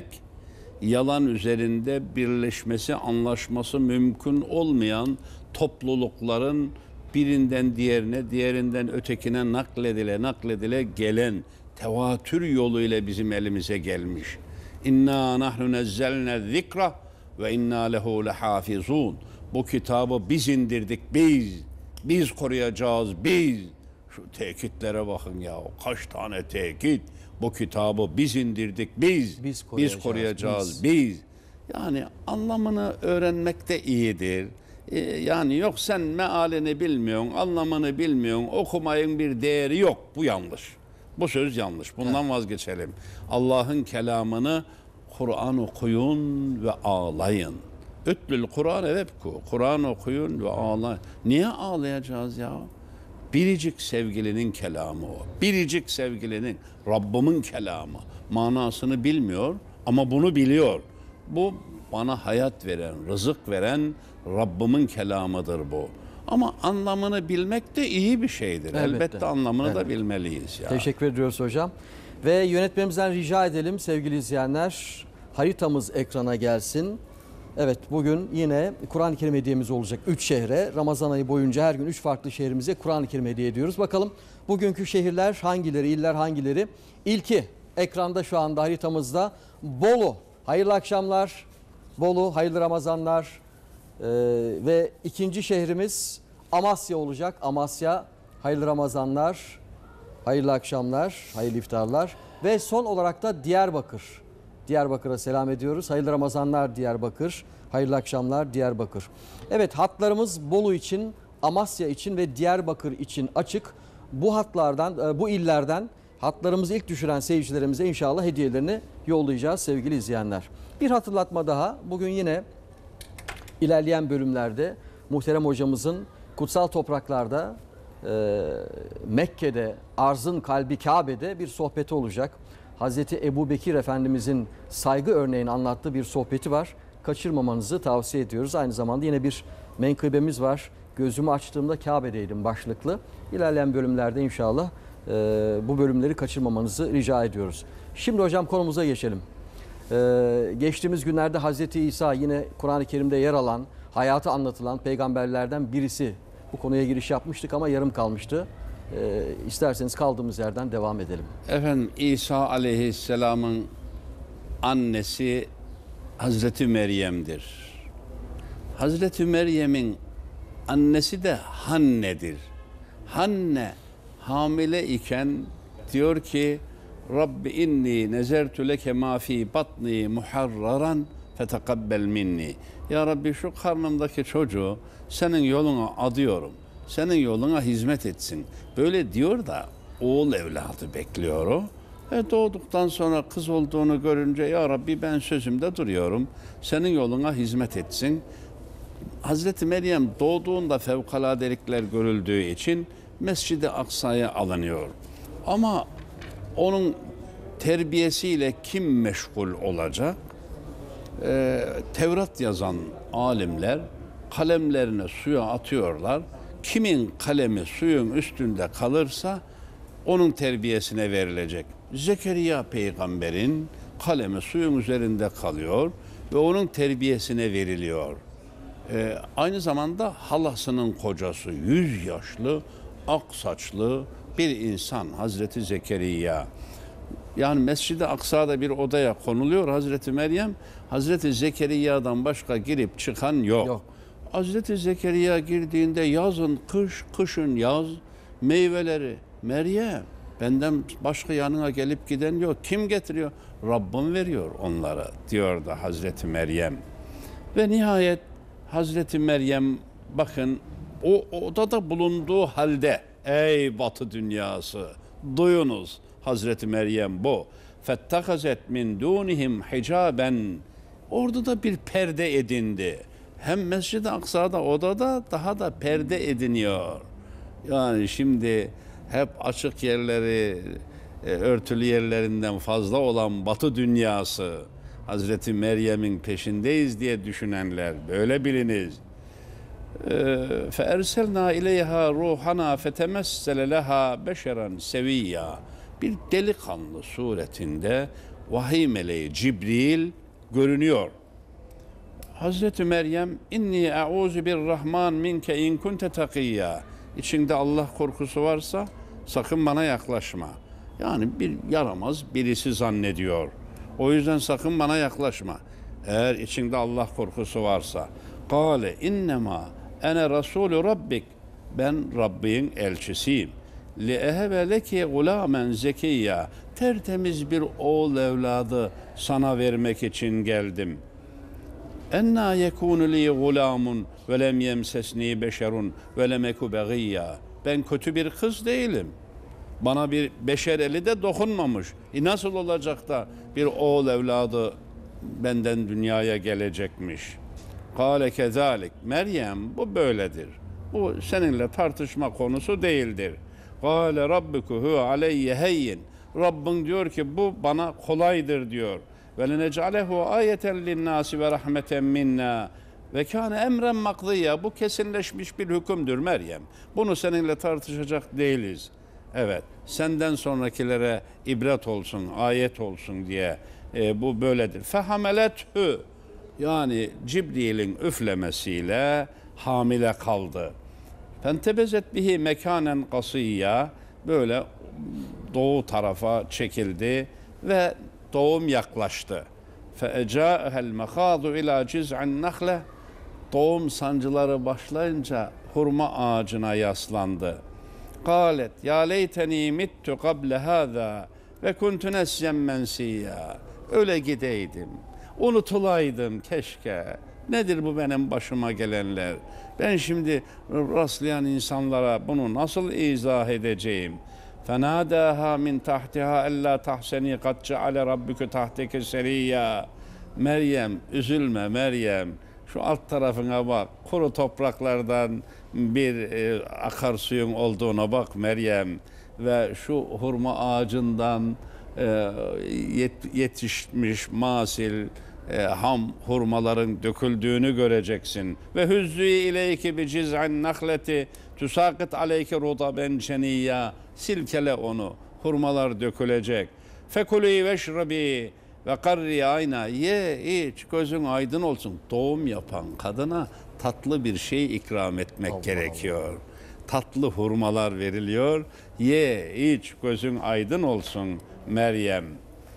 Yalan üzerinde birleşmesi, anlaşması mümkün olmayan toplulukların birinden diğerine, diğerinden ötekine nakledile, nakledile gelen tevatür yoluyla bizim elimize gelmiş. İnna nahnu nezzelne zikra ve inna lehu lehafizun. Bu kitabı biz indirdik, biz. Biz koruyacağız, biz. Şu tekitlere bakın ya, kaç tane tekit. Bu kitabı biz indirdik, biz. Biz koruyacağız, biz. koruyacağız, biz. biz. Yani anlamını öğrenmek de iyidir. Ee, yani yok sen mealini bilmiyorsun, anlamını bilmiyorsun, okumayın bir değeri yok. Bu yanlış. Bu söz yanlış. Bundan vazgeçelim. Allah'ın kelamını Kur'an okuyun ve ağlayın. Ütlül Kur'an vebku. Kur'an okuyun ve ağlayın. Niye ağlayacağız ya? Biricik sevgilinin kelamı o. Biricik sevgilinin, Rabbimin kelamı. Manasını bilmiyor ama bunu biliyor. Bu bana hayat veren, rızık veren Rabbimin kelamıdır bu. Ama anlamını bilmek de iyi bir şeydir. Elbette, Elbette anlamını evet. da bilmeliyiz. Ya. Teşekkür ediyoruz hocam. Ve yönetmenimizden rica edelim sevgili izleyenler, haritamız ekrana gelsin. Evet, bugün yine Kur'an-ı Kerim hediyemiz olacak üç şehre. Ramazan ayı boyunca her gün üç farklı şehrimize Kur'an-ı Kerim hediye ediyoruz. Bakalım bugünkü şehirler hangileri, iller hangileri? İlki ekranda şu anda haritamızda Bolu. Hayırlı akşamlar. Bolu, hayırlı Ramazanlar. Ee, ve ikinci şehrimiz Amasya olacak. Amasya, hayırlı Ramazanlar, hayırlı akşamlar, hayırlı iftarlar. Ve son olarak da Diyarbakır. Diyarbakır'a selam ediyoruz. Hayırlı Ramazanlar Diyarbakır, hayırlı akşamlar Diyarbakır. Evet, hatlarımız Bolu için, Amasya için ve Diyarbakır için açık. Bu hatlardan, bu illerden hatlarımızı ilk düşüren seyircilerimize inşallah hediyelerini yollayacağız sevgili izleyenler. Bir hatırlatma daha. Bugün yine ilerleyen bölümlerde muhterem hocamızın kutsal topraklarda e, Mekke'de, arzın kalbi Kabe'de bir sohbeti olacak. Hazreti Ebu Bekir Efendimizin saygı örneğini anlattığı bir sohbeti var. Kaçırmamanızı tavsiye ediyoruz. Aynı zamanda yine bir menkıbemiz var. Gözümü açtığımda Kabe'deydim başlıklı. İlerleyen bölümlerde inşallah e, bu bölümleri kaçırmamanızı rica ediyoruz. Şimdi hocam konumuza geçelim. Ee, geçtiğimiz günlerde Hazreti İsa yine Kur'an-ı Kerim'de yer alan, hayatı anlatılan peygamberlerden birisi. Bu konuya giriş yapmıştık ama yarım kalmıştı. Ee, isterseniz kaldığımız yerden devam edelim. Efendim İsa Aleyhisselam'ın annesi Hazreti Meryem'dir. Hazreti Meryem'in annesi de Hanne'dir. Hanne hamile iken diyor ki Rabbi inni nezertu leke ma fi batni muharraran fetekabbel minni. Ya Rabbi şu karnımdaki çocuğu senin yoluna adıyorum. Senin yoluna hizmet etsin. Böyle diyor da oğul evladı bekliyor o. E doğduktan sonra kız olduğunu görünce ya Rabbi ben sözümde duruyorum. Senin yoluna hizmet etsin. Hazreti Meryem doğduğunda fevkaladelikler görüldüğü için Mescid-i Aksa'ya alınıyor. Ama onun terbiyesiyle kim meşgul olacak? Ee, Tevrat yazan alimler kalemlerini suya atıyorlar. Kimin kalemi suyun üstünde kalırsa onun terbiyesine verilecek. Zekeriya peygamberin kalemi suyun üzerinde kalıyor ve onun terbiyesine veriliyor. Ee, aynı zamanda halasının kocası yüz yaşlı, ak saçlı bir insan Hazreti Zekeriya. Yani Mescid-i Aksa'da bir odaya konuluyor Hazreti Meryem. Hazreti Zekeriya'dan başka girip çıkan yok. yok. Hazreti Zekeriya girdiğinde yazın kış, kışın yaz, meyveleri Meryem benden başka yanına gelip giden yok. Kim getiriyor? Rabbim veriyor onlara diyor da Hazreti Meryem. Ve nihayet Hazreti Meryem bakın o odada bulunduğu halde ey Batı dünyası duyunuz Hazreti Meryem bu. Fettakazet min dunihim hicaben. Orada da bir perde edindi. Hem Mescid-i Aksa'da odada daha da perde ediniyor. Yani şimdi hep açık yerleri, örtülü yerlerinden fazla olan Batı dünyası Hazreti Meryem'in peşindeyiz diye düşünenler böyle biliniz. فَاَرْسَلْنَا اِلَيْهَا رُوحَنَا فَتَمَسَّلَ لَهَا بَشَرًا سَوِيًّا. Bir delikanlı suretinde vahiy meleği Cibril görünüyor. Hazreti Meryem inni e'uzu birrahman minke in kunte takiyya. İçinde Allah korkusu varsa sakın bana yaklaşma. Yani bir yaramaz birisi zannediyor. O yüzden sakın bana yaklaşma. Eğer içinde Allah korkusu varsa. Kale innema ene rasulü rabbik. Ben Rabbin elçisiyim. Li ehebe leki gulamen zekiyya. Tertemiz bir oğul evladı sana vermek için geldim. Enna yekunu li gulamun ve lem yemsesni beşerun ve lem eku begiyya. Ben kötü bir kız değilim. Bana bir beşer eli de dokunmamış. E nasıl olacak da bir oğul evladı benden dünyaya gelecekmiş? Kâle kezalik. Meryem bu böyledir. Bu seninle tartışma konusu değildir. Kâle rabbuku hu aleyye heyyin. Rabbin diyor ki bu bana kolaydır diyor. Ve lenec'alehu ayeten linnâsi ve rahmeten minna. Ve kâne emren makdiyya. Bu kesinleşmiş bir hükümdür Meryem. Bunu seninle tartışacak değiliz. Evet, senden sonrakilere ibret olsun, ayet olsun diye e, bu böyledir. Fehamelethü. Yani Cibril'in üflemesiyle hamile kaldı. Fentebezet bihi mekanen kasiyya. Böyle doğu tarafa çekildi ve doğum yaklaştı. Feecâehel mekâdu ilâ ciz'in nahle. Doğum sancıları başlayınca hurma ağacına yaslandı. Kâlet ya leyteni mittu kable hâzâ ve kuntu nesyen mensiyya. Öyle gideydim, unutulaydım keşke. Nedir bu benim başıma gelenler? Ben şimdi rastlayan insanlara bunu nasıl izah edeceğim? فَنَادَاهَا مِنْ تَحْتِهَا اَلَّا تَحْسَنِي قَدْ جَعَلَ رَبِّكُ تَحْتِكِ سَرِيًّا. Meryem, üzülme Meryem. Şu alt tarafına bak, kuru topraklardan bir e, akarsuyun olduğuna bak Meryem. Ve şu hurma ağacından e, yet, yetişmiş masil, e, ham hurmaların döküldüğünü göreceksin. Ve hüzzü ileyki bi ciz'in nahleti tusakit aleyki rudaben ceniyya. Silkele onu, hurmalar dökülecek. Fekulî veşrabi ve karri ayna. Ye, iç, gözün aydın olsun. Doğum yapan kadına tatlı bir şey ikram etmek Allah gerekiyor. Allah. Tatlı hurmalar veriliyor. Ye, iç, gözün aydın olsun Meryem.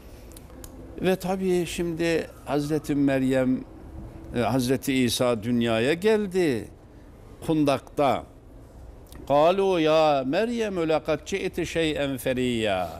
Ve tabii şimdi Hazreti Meryem, Hazreti İsa dünyaya geldi. Kundak'ta. Kalu ya Meryem lekad ci'ti şey'en feriyya.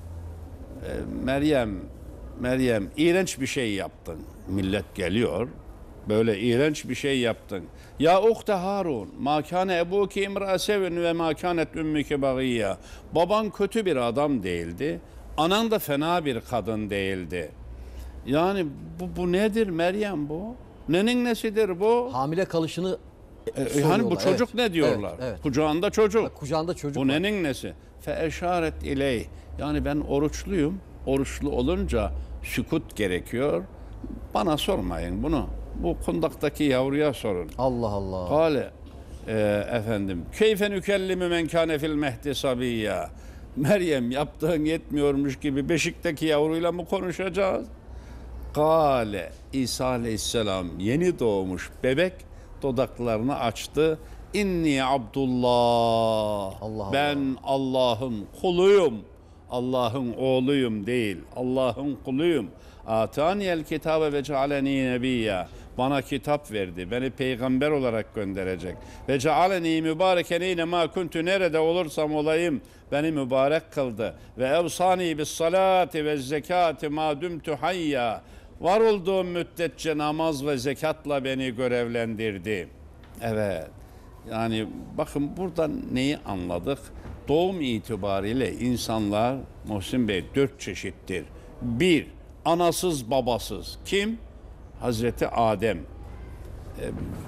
Meryem, Meryem iğrenç bir şey yaptın. Millet geliyor. Böyle iğrenç bir şey yaptın. Ya uhte Harun, ma kâne ebuki imra sevin ve ma kânet ümmüke bagiyya. Baban kötü bir adam değildi. Anan da fena bir kadın değildi. Yani bu, bu nedir Meryem bu? Nenin nesidir bu? Hamile kalışını e, hani bu çocuk evet. ne diyorlar? Evet, evet. Kucağında çocuk. Kucağında çocuk. Bu var. nenin nesi? Fe eşaret iley. Yani ben oruçluyum. Oruçlu olunca sükut gerekiyor. Bana sormayın bunu. Bu kundaktaki yavruya sorun. Allah Allah. Kale e, efendim. Keyfe nükellimu men kâne fil mehdi sabiyya. Meryem yaptığın yetmiyormuş gibi beşikteki yavruyla mı konuşacağız? Kale İsa Aleyhisselam yeni doğmuş bebek dudaklarını açtı. İnni Abdullah. Allah ben Allah'ın kuluyum. Allah'ın oğluyum değil. Allah'ın kuluyum. Ataniyel kitabe ve cealeni nebiyya. Bana kitap verdi. Beni peygamber olarak gönderecek. Ve cealeni mübareken eyne ma kuntu. Nerede olursam olayım beni mübarek kıldı. Ve evsani bis salati ve zekati ma dumtu hayya. Var olduğum müddetçe namaz ve zekatla beni görevlendirdi. Evet. Yani bakın buradan neyi anladık? Doğum itibariyle insanlar Muhsin Bey dört çeşittir. Bir, anasız babasız. Kim? Hazreti Adem. Ee,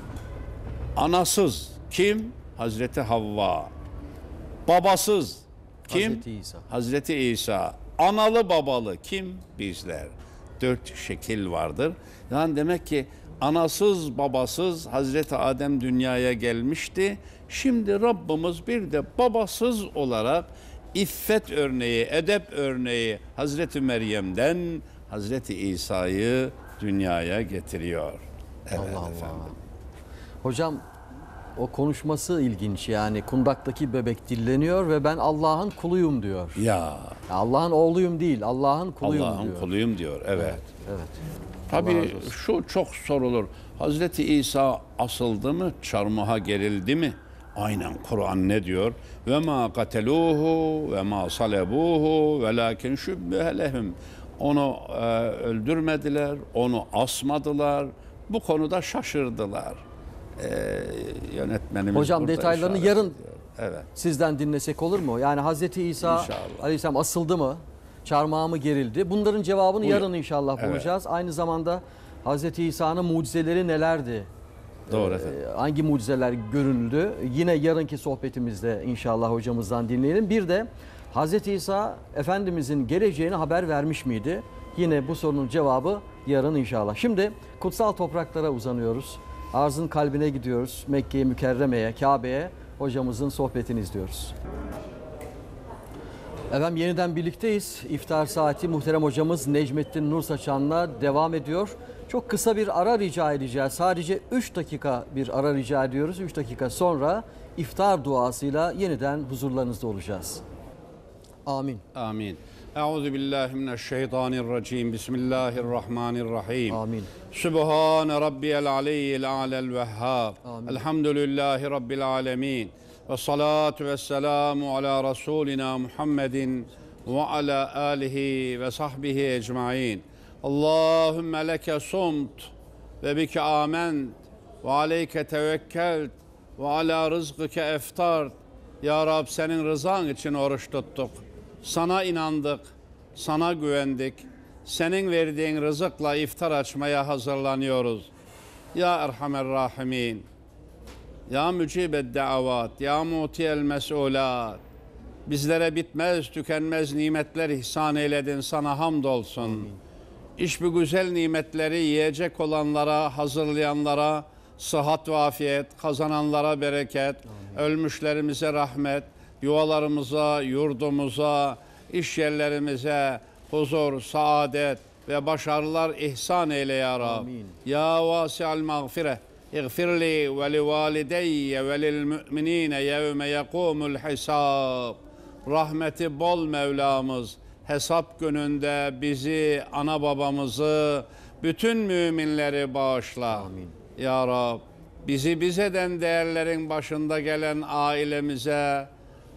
anasız. Kim? Hazreti Havva. Babasız. Kim? Hazreti İsa. Hazreti İsa. Analı babalı. Kim? Bizler. dört şekil vardır. Yani demek ki anasız babasız Hazreti Adem dünyaya gelmişti. Şimdi Rabbimiz bir de babasız olarak iffet örneği, edep örneği Hazreti Meryem'den Hazreti İsa'yı dünyaya getiriyor. Evet Allah efendim. Allah. Hocam o konuşması ilginç yani kundaktaki bebek dilleniyor ve ben Allah'ın kuluyum diyor. Ya. Allah'ın oğluyum değil, Allah'ın kuluyum Allah'ın diyor. kuluyum diyor. Evet. Evet. evet. Tabii şu çok sorulur. Hazreti İsa asıldı mı? Çarmıha gerildi mi? Aynen Kur'an ne diyor? Ve ma kateluhu ve ma salebuhu velakin şübbehe lehum. Onu e, öldürmediler, onu asmadılar. Bu konuda şaşırdılar. E, yönetmenimiz Hocam burada detaylarını işaret yarın ediyor. Evet. sizden dinlesek olur mu? Yani Hazreti İsa İnşallah. Aleyhisselam asıldı mı? Çarmıha mı gerildi? Bunların cevabını Buyurun. yarın inşallah Evet. bulacağız. Aynı zamanda Hazreti İsa'nın mucizeleri nelerdi? Doğru Ee, efendim. hangi mucizeler görüldü? Yine yarınki sohbetimizde inşallah hocamızdan dinleyelim. Bir de Hazreti İsa Efendimizin geleceğini haber vermiş miydi? Yine bu sorunun cevabı yarın inşallah. Şimdi kutsal topraklara uzanıyoruz. Arzın kalbine gidiyoruz. Mekke'ye, Mükerreme'ye, Kabe'ye hocamızın sohbetini izliyoruz. Efendim yeniden birlikteyiz. İftar saati muhterem hocamız Necmettin Nur Saçan'la devam ediyor. Çok kısa bir ara rica edeceğiz. Sadece üç dakika bir ara rica ediyoruz. üç dakika sonra iftar duasıyla yeniden huzurlarınızda olacağız. Amin. Amin. Euzu billahi mineşşeytanirracim. Bismillahirrahmanirrahim. Amin. Sübhane rabbiyel aliyyil a'lel vehhab. Elhamdülillahi rabbil alemin. Ve salatu ve selamu ala Resulina Muhammedin ve ala alihi ve sahbihi ecmain. Allahümme leke sumt ve bike ament ve aleyke tevekkelt ve ala rızkike eftart. Ya Rab senin rızan için oruç tuttuk. Sana inandık, sana güvendik. Senin verdiğin rızıkla iftar açmaya hazırlanıyoruz. Ya Erhamer Rahimin, Ya Mücibed Davat, Ya Mutiyel Mesulat. Bizlere bitmez, tükenmez nimetler ihsan eyledin, sana hamdolsun. Amin. İş bu güzel nimetleri yiyecek olanlara, hazırlayanlara sıhhat ve afiyet, kazananlara bereket, amin. Ölmüşlerimize rahmet, yuvalarımıza, yurdumuza, iş yerlerimize huzur, saadet ve başarılar ihsan eyle ya Rab. Amin. Ya vasi'al mağfire, iğfirli ve li valideyye ve lil müminine yevme yekumul hisab. Rahmeti bol Mevlamız, hesap gününde bizi, ana babamızı, bütün müminleri bağışla. Amin. Ya Rab, bizi biz eden değerlerin başında gelen ailemize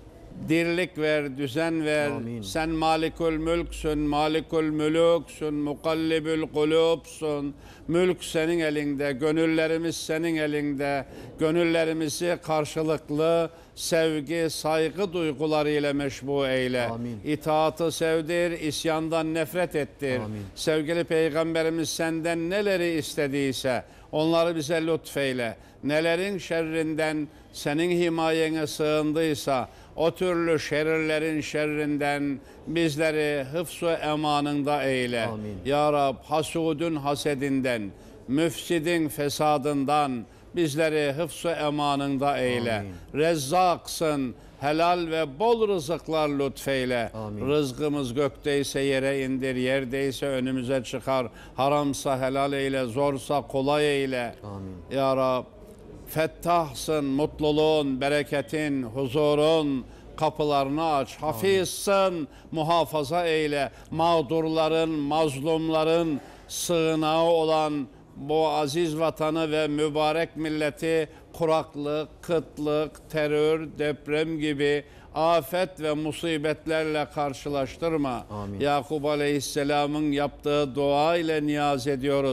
dirlik ver, düzen ver. Amin. Sen malikul mülksün, malikul mülüksün, mukallibül kulubsun. Mülk senin elinde, gönüllerimiz senin elinde. Gönüllerimizi karşılıklı sevgi, saygı duygularıyla meşbu eyle. Amin. İtaatı sevdir, isyandan nefret ettir. Amin. Sevgili Peygamberimiz senden neleri istediyse onları bize lütfeyle. Nelerin şerrinden senin himayene sığındıysa o türlü şerirlerin şerrinden bizleri hıfz-ı emanında eyle. Amin. Ya Rab, hasudun hasedinden, müfsidin fesadından bizleri hıfz-ı emanında eyle. Amin. Rezzaksın, helal ve bol rızıklar lütfeyle. Amin. Rızkımız gökteyse yere indir, yerdeyse önümüze çıkar. Haramsa helal eyle, zorsa kolay eyle. Amin. Ya Rab, fettahsın, mutluluğun, bereketin, huzurun kapılarını aç. Hafizsin, muhafaza eyle. Mağdurların, mazlumların sığınağı olan bu aziz vatanı ve mübarek milleti kuraklık, kıtlık, terör, deprem gibi afet ve musibetlerle karşılaştırma. Amin. Yakup Aleyhisselam'ın yaptığı dua ile niyaz ediyoruz.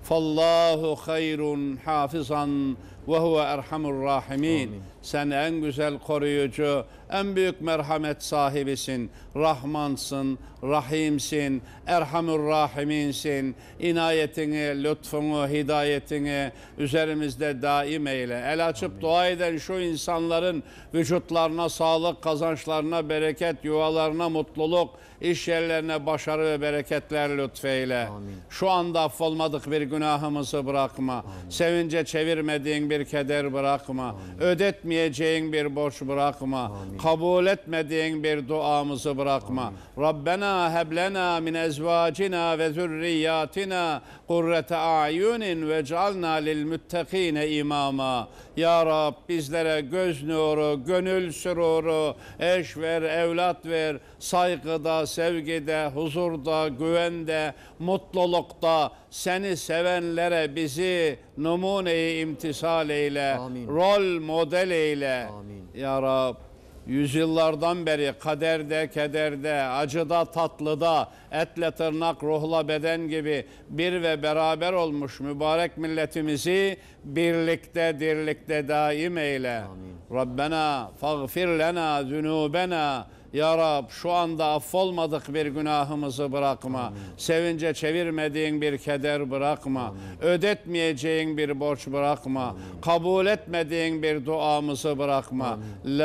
Fallahu hayrun hafizan ve huve erhamur rahimin. Sen en güzel koruyucu, en büyük merhamet sahibisin. Rahmansın, Rahimsin, Erhamur Rahiminsin. İnayetini, lütfunu, hidayetini üzerimizde daim eyle. El açıp Amin. Dua eden şu insanların vücutlarına sağlık, kazançlarına bereket, yuvalarına mutluluk, iş yerlerine başarı ve bereketler lütfeyle. Amin. Şu anda affolmadık bir günahımızı bırakma. Amin. Sevince çevirmediğin bir keder bırakma. Amin. Ödetmeyeceğin bir borç bırakma. Amin. Kabul etmediğin bir duamızı bırakma. Amin. Rabbena heblena min ezvacina ve zürriyatina kurrete a'yunin ve cealna lil müttekine imama. Ya Rab bizlere göz nuru, gönül süruru, eş ver, evlat ver, saygıda, sevgide, huzurda, güvende, mutlulukta seni sevenlere bizi numune-i imtisal eyle, Amin. Rol model eyle. Amin. Ya Rab yüzyıllardan beri kaderde, kederde, acıda, tatlıda, etle tırnak, ruhla beden gibi bir ve beraber olmuş mübarek milletimizi birlikte, dirlikte daim eyle. Amin. Rabbena faghfir lena zunubena. Ya Rab şu anda affolmadık bir günahımızı bırakma. Amin. Sevince çevirmediğin bir keder bırakma. Amin. Ödetmeyeceğin bir borç bırakma. Amin. Kabul etmediğin bir duamızı bırakma. Amin.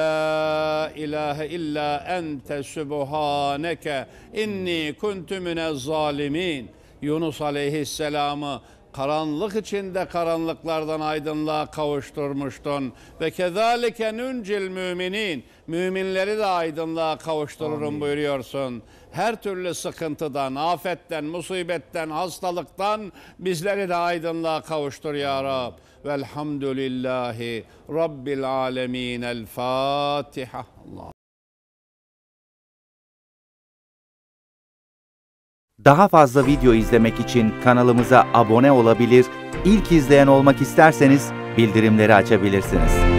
La ilahe illa ente subhaneke inni kuntu minez zalimin. Yunus aleyhisselamı karanlık içinde karanlıklardan aydınlığa kavuşturmuştun. Ve kezalike nuncil müminin. Müminleri de aydınlığa kavuştururum Amin. Buyuruyorsun. Her türlü sıkıntıdan, afetten, musibetten, hastalıktan bizleri de aydınlığa kavuştur ya Rab. Velhamdülillahi Rabbil alemin. El Fatiha. Allah. Daha fazla video izlemek için kanalımıza abone olabilir, ilk izleyen olmak isterseniz bildirimleri açabilirsiniz.